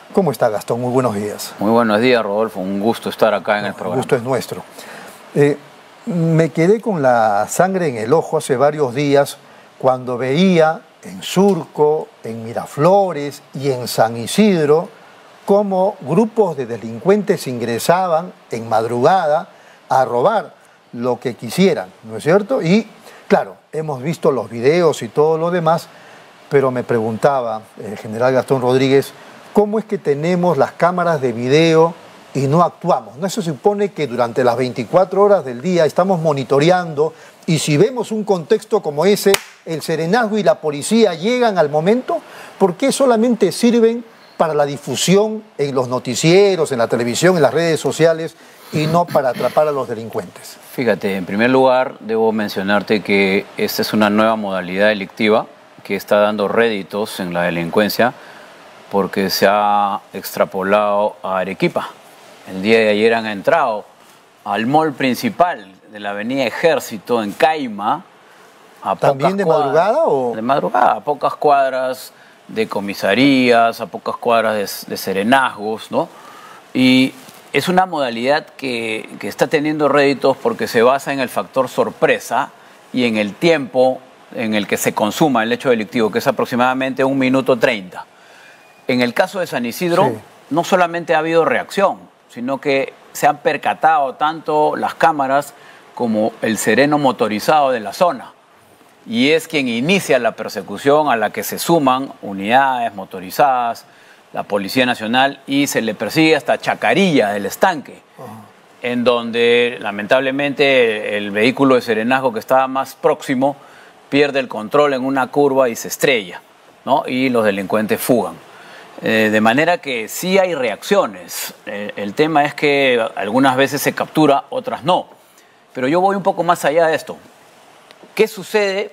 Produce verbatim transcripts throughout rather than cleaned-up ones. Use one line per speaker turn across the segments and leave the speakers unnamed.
¿Cómo está, Gastón? Muy buenos días.
Muy buenos días, Rodolfo. Un gusto estar acá en
no,
el programa.
El gusto es nuestro. Eh, me quedé con la sangre en el ojo hace varios días cuando veía en Surco, en Miraflores y en San Isidro cómo grupos de delincuentes ingresaban en madrugada a robar lo que quisieran, ¿no es cierto? Y claro, hemos visto los videos y todo lo demás, pero me preguntaba el general Gastón Rodríguez, ¿cómo es que tenemos las cámaras de video y no actuamos? ¿No se supone que durante las veinticuatro horas del día estamos monitoreando y si vemos un contexto como ese, el serenazgo y la policía llegan al momento? ¿Por qué solamente sirven para la difusión en los noticieros, en la televisión, en las redes sociales y no para atrapar a los delincuentes?
Fíjate, en primer lugar debo mencionarte que esta es una nueva modalidad delictiva que está dando réditos en la delincuencia porque se ha extrapolado a Arequipa. El día de ayer han entrado al mall principal de la avenida Ejército en Caima. A
¿También de madrugada? O...
De madrugada, a pocas cuadras de comisarías, a pocas cuadras de, de serenazgos, ¿no? Y es una modalidad que, que está teniendo réditos porque se basa en el factor sorpresa y en el tiempo en el que se consuma el hecho delictivo, que es aproximadamente un minuto treinta. En el caso de San Isidro, sí, no solamente ha habido reacción, sino que se han percatado tanto las cámaras como el sereno motorizado de la zona. Y es quien inicia la persecución a la que se suman unidades motorizadas, la Policía Nacional, y se le persigue hasta Chacarilla del Estanque, uh-huh, en donde lamentablemente el vehículo de serenazgo que estaba más próximo pierde el control en una curva y se estrella, ¿no? Y los delincuentes fugan. Eh, de manera que sí hay reacciones. Eh, el tema es que algunas veces se captura, otras no. Pero yo voy un poco más allá de esto. ¿Qué sucede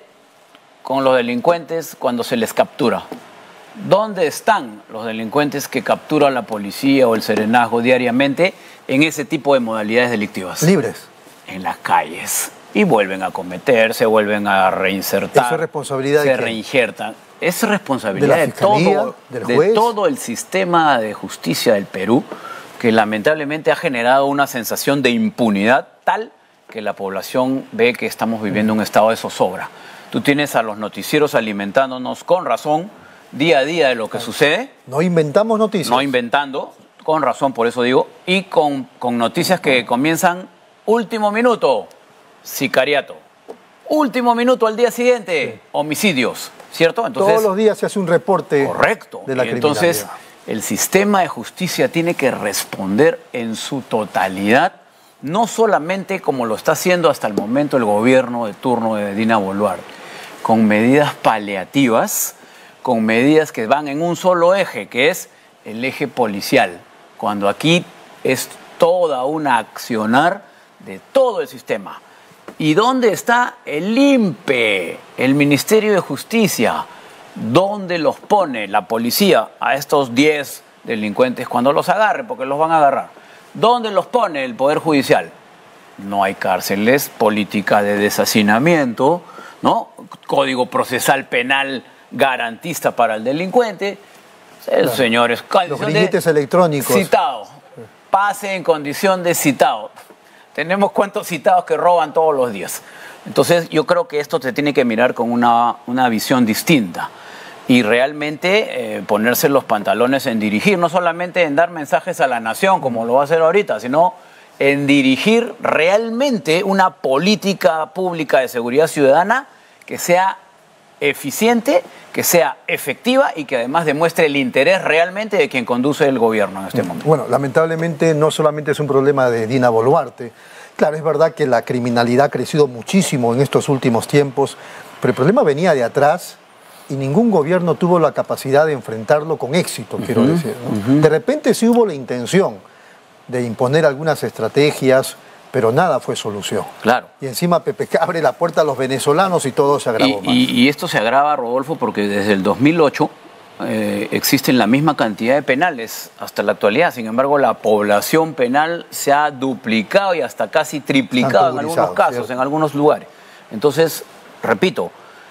con los delincuentes cuando se les captura? ¿Dónde están los delincuentes que captura la policía o el serenazgo diariamente en ese tipo de modalidades delictivas?
Libres.
En las calles. Y vuelven a cometer, se vuelven a reinsertar.
¿Eso es responsabilidad de
Se
quién?
reinsertan. Es responsabilidad
de,
de, todo,
del juez,
de todo el sistema de justicia del Perú, que lamentablemente ha generado una sensación de impunidad tal que la población ve que estamos viviendo un estado de zozobra. Tú tienes a los noticieros alimentándonos con razón día a día de lo que sucede.
No inventamos noticias.
No inventando, con razón, por eso digo, y con, con noticias que comienzan último minuto, sicariato. Último minuto al día siguiente, sí, homicidios, ¿cierto? Entonces,
todos los días se hace un reporte,
correcto,
de la
y entonces el sistema de justicia tiene que responder en su totalidad, no solamente como lo está haciendo hasta el momento el gobierno de turno de Dina Boluarte, con medidas paliativas, con medidas que van en un solo eje, que es el eje policial, cuando aquí es toda una accionar de todo el sistema. ¿Y dónde está el I N P E, el Ministerio de Justicia? ¿Dónde los pone la policía a estos diez delincuentes cuando los agarre? Porque los van a agarrar. ¿Dónde los pone el Poder Judicial? No hay cárceles, política de deshacinamiento, ¿no? Código procesal penal garantista para el delincuente. Claro. Señores,
los grilletes electrónicos.
Citado. Pase en condición de citado. Tenemos cuantos citados que roban todos los días. Entonces yo creo que esto se tiene que mirar con una, una visión distinta y realmente eh, ponerse los pantalones en dirigir, no solamente en dar mensajes a la nación como lo va a hacer ahorita, sino en dirigir realmente una política pública de seguridad ciudadana que sea eficiente, que sea efectiva y que además demuestre el interés realmente de quien conduce el gobierno en este momento.
Bueno, lamentablemente no solamente es un problema de Dina Boluarte. Claro, es verdad que la criminalidad ha crecido muchísimo en estos últimos tiempos, pero el problema venía de atrás y ningún gobierno tuvo la capacidad de enfrentarlo con éxito, quiero uh-huh, decir, ¿no? Uh-huh. De repente sí hubo la intención de imponer algunas estrategias, pero nada fue solución.
Claro.
Y encima P P K abre la puerta a los venezolanos y todo se agravó
y,
más.
Y, y esto se agrava, Rodolfo, porque desde el dos mil ocho eh, existen la misma cantidad de penales hasta la actualidad. Sin embargo, la población penal se ha duplicado y hasta casi triplicado en algunos casos, ¿cierto? En algunos lugares. Entonces, repito,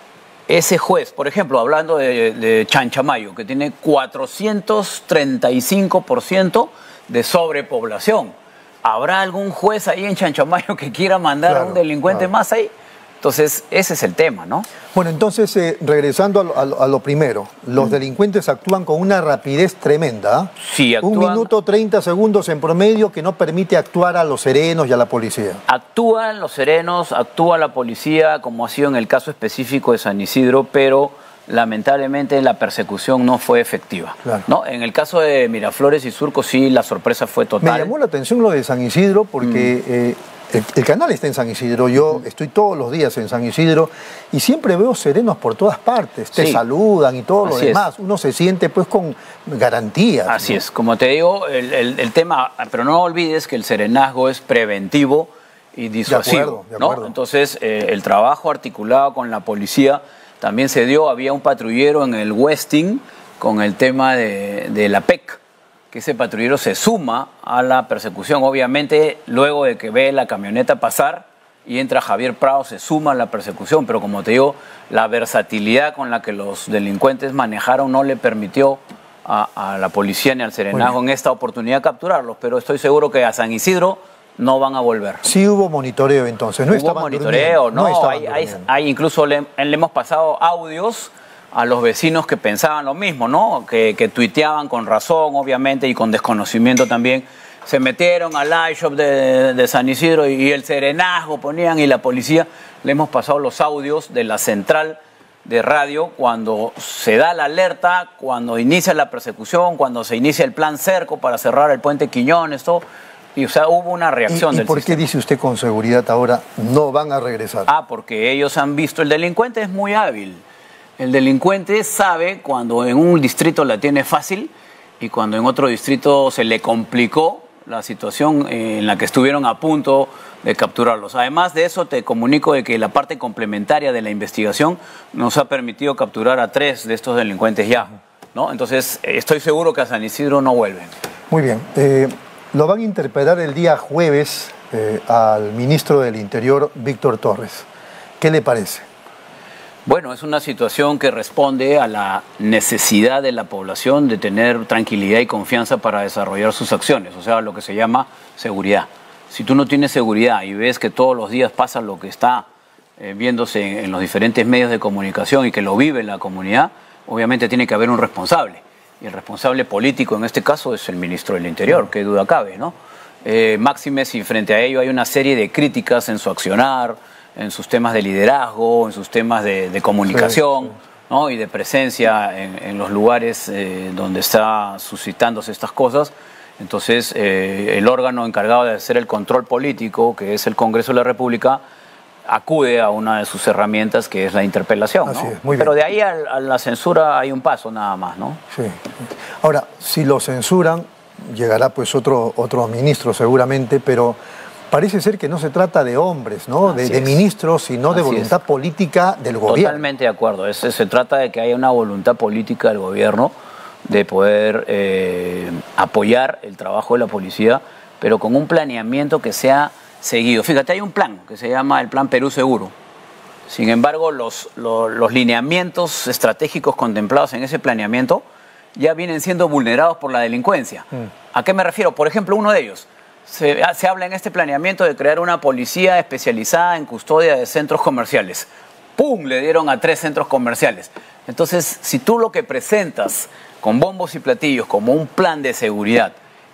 ese juez, por ejemplo, hablando de, de Chanchamayo, que tiene cuatrocientos treinta y cinco por ciento de sobrepoblación, ¿habrá algún juez ahí en Chanchamayo que quiera mandar claro, a un delincuente claro. más ahí? Entonces, ese es el tema, ¿no?
Bueno, entonces, eh, regresando a lo, a, lo, a lo primero, los mm. delincuentes actúan con una rapidez tremenda.
Sí, actúan...
Un minuto, treinta segundos en promedio que no permite actuar a los serenos y a la policía.
Actúan los serenos, actúa la policía, como ha sido en el caso específico de San Isidro, pero lamentablemente la persecución no fue efectiva. Claro. ¿No? En el caso de Miraflores y Surco, sí, la sorpresa fue total.
Me llamó la atención lo de San Isidro porque... Mm. Eh, El, el canal está en San Isidro, yo estoy todos los días en San Isidro y siempre veo serenos por todas partes, te sí. saludan y todo lo Así demás, es. Uno se siente pues con garantías.
Así
¿no?
es, como te digo, el, el, el tema, pero no olvides que el serenazgo es preventivo y disuasivo,
de acuerdo, de acuerdo.
¿no? Entonces eh, el trabajo articulado con la policía también se dio, había un patrullero en el Westin con el tema de, de la P E C, que ese patrullero se suma a la persecución. Obviamente, luego de que ve la camioneta pasar y entra Javier Prado, se suma a la persecución, pero como te digo, la versatilidad con la que los delincuentes manejaron no le permitió a, a la policía ni al serenazgo en esta oportunidad capturarlos, pero estoy seguro que a San Isidro no van a volver.
Sí hubo monitoreo entonces, no
hubo monitoreo, no, no hay, hay, hay incluso le, le hemos pasado audios a los vecinos que pensaban lo mismo, ¿no? Que, que tuiteaban con razón, obviamente, y con desconocimiento también. Se metieron al live shop de, de San Isidro y, y el serenazgo ponían y la policía. Le hemos pasado los audios de la central de radio cuando se da la alerta, cuando inicia la persecución, cuando se inicia el plan Cerco para cerrar el puente Quiñones, todo. Y, o sea, hubo una reacción
¿Y, y
del
por
sistema.
qué dice usted con seguridad ahora no van a regresar?
Ah, porque ellos han visto, el delincuente es muy hábil. El delincuente sabe cuando en un distrito la tiene fácil y cuando en otro distrito se le complicó la situación en la que estuvieron a punto de capturarlos. Además de eso, te comunico de que la parte complementaria de la investigación nos ha permitido capturar a tres de estos delincuentes ya, ¿no? Entonces, estoy seguro que a San Isidro no vuelven.
Muy bien. Eh, lo van a interpelar el día jueves eh, al ministro del Interior, Víctor Torres. ¿Qué le parece?
Bueno, es una situación que responde a la necesidad de la población de tener tranquilidad y confianza para desarrollar sus acciones, o sea, lo que se llama seguridad. Si tú no tienes seguridad y ves que todos los días pasa lo que está eh, viéndose en, en los diferentes medios de comunicación y que lo vive la comunidad, obviamente tiene que haber un responsable. Y el responsable político en este caso es el ministro del Interior, qué duda cabe, ¿no? Eh, máxime si frente a ello hay una serie de críticas en su accionar, en sus temas de liderazgo, en sus temas de, de comunicación, sí, sí. ¿no? Y de presencia en, en los lugares eh, donde está suscitándose estas cosas. Entonces, eh, el órgano encargado de hacer el control político, que es el Congreso de la República, acude a una de sus herramientas, que es la interpelación.
Así
¿no?
es, muy bien.
Pero de ahí a, a la censura hay un paso nada más, ¿no?
Sí. Ahora, si lo censuran, llegará pues otro, otro ministro seguramente, pero parece ser que no se trata de hombres, ¿no? De, de ministros, sino de
Así
voluntad
es.
política del gobierno.
Totalmente de acuerdo. Es, se trata de que haya una voluntad política del gobierno de poder eh, apoyar el trabajo de la policía, pero con un planeamiento que sea seguido. Fíjate, hay un plan que se llama el Plan Perú Seguro. Sin embargo, los, los, los lineamientos estratégicos contemplados en ese planeamiento ya vienen siendo vulnerados por la delincuencia. Mm. ¿A qué me refiero? Por ejemplo, uno de ellos. Se, se habla en este planeamiento de crear una policía especializada en custodia de centros comerciales. ¡Pum! Le dieron a tres centros comerciales. Entonces, si tú lo que presentas con bombos y platillos como un plan de seguridad,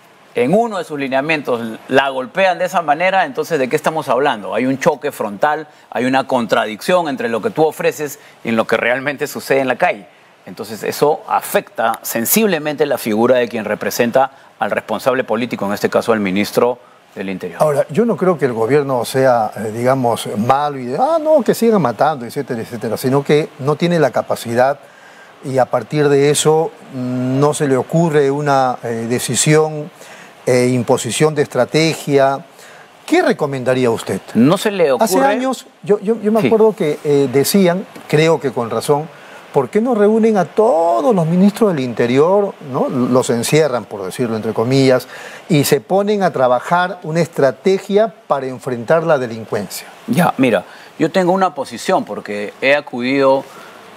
en uno de sus lineamientos la golpean de esa manera, entonces ¿de qué estamos hablando? Hay un choque frontal, hay una contradicción entre lo que tú ofreces y lo que realmente sucede en la calle. Entonces eso afecta sensiblemente la figura de quien representa al responsable político, en este caso al ministro del Interior.
Ahora, yo no creo que el gobierno sea, eh, digamos, malo y de, ah, no, que sigan matando, etcétera, etcétera, sino que no tiene la capacidad y a partir de eso no se le ocurre una eh, decisión e imposición de estrategia. ¿Qué recomendaría usted?
No se le ocurre...
Hace años, yo, yo, yo me
sí.
acuerdo que eh, decían, creo que con razón, ¿por qué no reúnen a todos los ministros del Interior, ¿no? Los encierran, por decirlo entre comillas, y se ponen a trabajar una estrategia para enfrentar la delincuencia?
Ya, mira, yo tengo una posición porque he acudido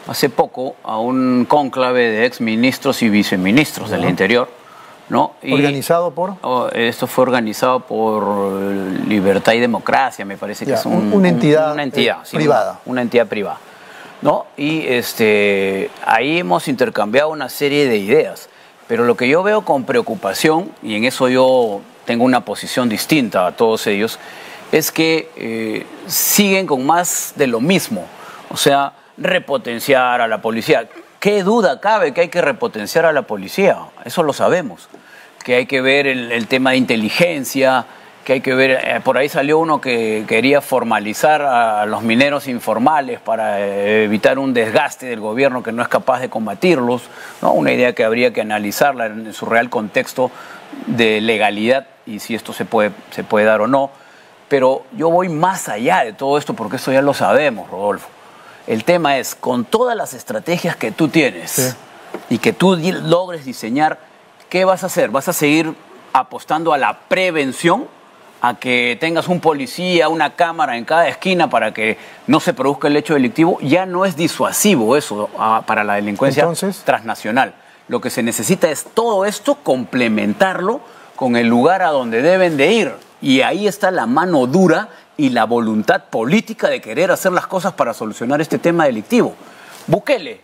hace poco a un cónclave de exministros y viceministros del Interior, ¿no? Y,
¿organizado por?
Oh, esto fue organizado por Libertad y Democracia, me parece que
Ya,
es un,
una entidad,
un, una entidad
eh,
sí,
privada.
Una, una entidad privada, ¿no? Y este, ahí hemos intercambiado una serie de ideas, pero lo que yo veo con preocupación, y en eso yo tengo una posición distinta a todos ellos, es que eh, siguen con más de lo mismo, o sea, repotenciar a la policía. ¿Qué duda cabe que hay que repotenciar a la policía? Eso lo sabemos. Que hay que ver el, el tema de inteligencia, que hay que ver... Eh, por ahí salió uno que quería formalizar a los mineros informales para eh, evitar un desgaste del gobierno que no es capaz de combatirlos, ¿no? Una idea que habría que analizarla en su real contexto de legalidad y si esto se puede, se puede dar o no. Pero yo voy más allá de todo esto porque eso ya lo sabemos, Rodolfo. El tema es, con todas las estrategias que tú tienes sí. y que tú logres diseñar, ¿qué vas a hacer? ¿Vas a seguir apostando a la prevención? ¿A que tengas un policía, una cámara en cada esquina para que no se produzca el hecho delictivo? Ya no es disuasivo eso a, para la delincuencia Entonces... transnacional. Lo que se necesita es todo esto complementarlo con el lugar a donde deben de ir. Y ahí está la mano dura y la voluntad política de querer hacer las cosas para solucionar este tema delictivo. Bukele,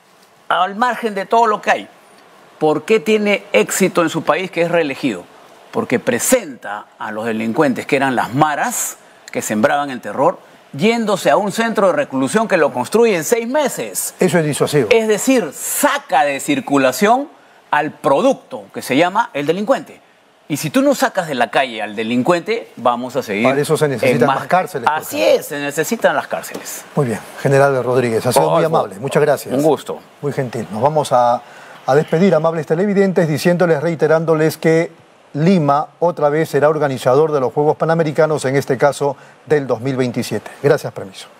al margen de todo lo que hay, ¿por qué tiene éxito en su país que es reelegido? Porque presenta a los delincuentes que eran las maras, que sembraban el terror, yéndose a un centro de reclusión que lo construye en seis meses.
Eso es disuasivo.
Es decir, saca de circulación al producto que se llama el delincuente. Y si tú no sacas de la calle al delincuente, vamos a seguir...
Para eso se necesitan
más
más cárceles.
Así es, se necesitan las cárceles.
Muy bien, General Rodríguez, ha sido oh, muy amable. Muchas gracias.
Un gusto.
Muy gentil. Nos vamos a, a despedir, amables televidentes, diciéndoles, reiterándoles que Lima otra vez será organizador de los Juegos Panamericanos, en este caso del dos mil veintisiete. Gracias, permiso.